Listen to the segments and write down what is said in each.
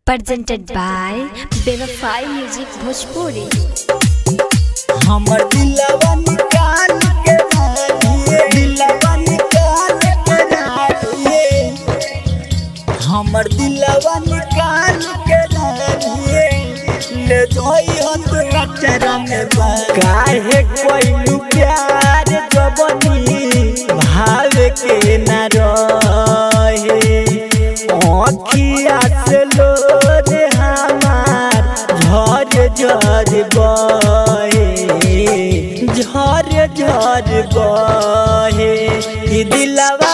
presented by Bewafai music Bhojpuri. हमर दिलवा निकाल के राखिए, दिलवा निकाल के राखिए, हमर दिलवा निकाल के राखिए, ले जोई हो तोरा चरण में काहे कोई प्यार जबनी भाव के न रहे, आँखिया से लोर हमार झर झर बहे, झर झर बहे। ई दिलवा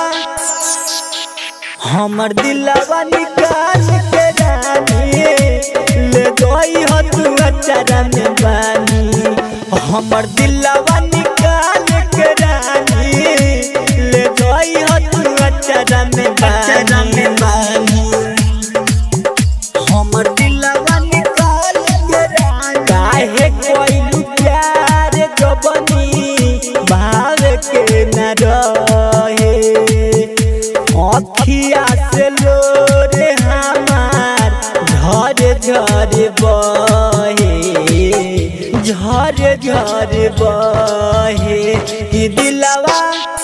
हमर दिलवा निकाल के राखिए, ले गई हो तू चरण में बानी, हमर दिलवा निकाल के राखिए, ले गई हो तू चरण में बानी, हमर दिलवा निकाल के राखिए। काहे कोई प्यार जबनी भाव के न रहे, आँखिया से लोर हमार झर झर बहे, झर झर बहे। ई दिलवा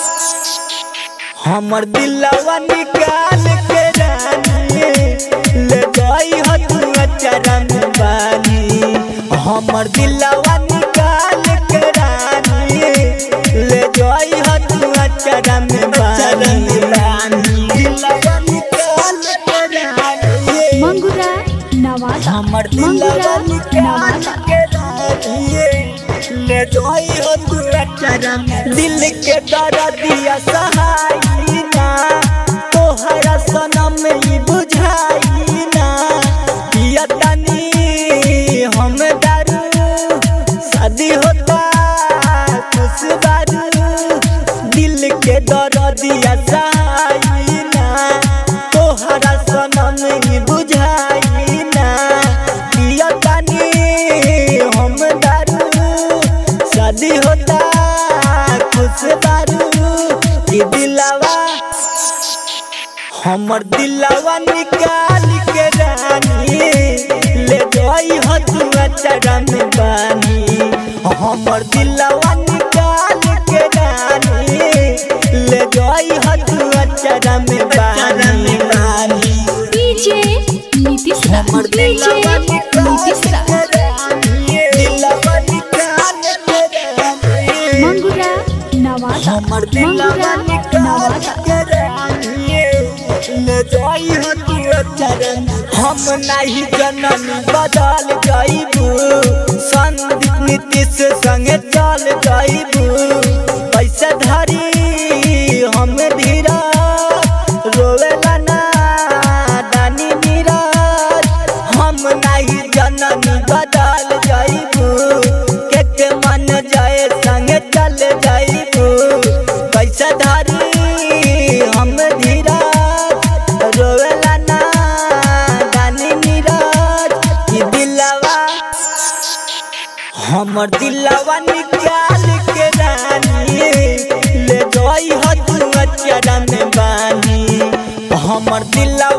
हमर दिलवा निकाल के राखिए, ले गई हो तू चरण में बानी, हमर दिलवा निकाल के राखिए, ले गई हो तू चरण में बानी, दिलवा निकाल के राखिए, मंगुरा नवादा, हमर दिलवा निकाल के राखिए, ले गई हो तू चरण में। दिल के दर्दिया सहाई ना, तोहरा सनम ई बुझाई ना, पिया तनी हम दारू, शादी होता खुश बारू, दिल के दर्दिया सहाई ना, तोहरा सनम ई बुझाई ना, पिया तनी हम दारू, शादी होता खुश बारू। ई दिलवा हमर दिलवा निकाल के राखिए, ले गई हो तू चरण में बानी, हमर दिलवा निकाल के राखिए, ले गई हो तू चरण में बानी, डीजे नीतीश रा, हमर दिलवा निकाल के राखिए, दिलवा निकाल के राखिए, मंगुरा नवादा, हमर दिलवा निकाल के राखिए, ले जाई हो तू चरण। हम नहीं जनन बदल जाइबू, संदीप नीतीश संगे चल जाइबू, पैसा धरी हम धीरा, रोवेला ना दानी नीरज, हम नहीं जनन बदल जाइबू, के मन जाए संगे चल जाइबू, पैसा धरी हम धीरा, रोवेला ना दानी नीरज। ई दिलवा हमर दिलवा निकाल के राखिए, ले गई हो तू चरण में बानी, हमर दिलवा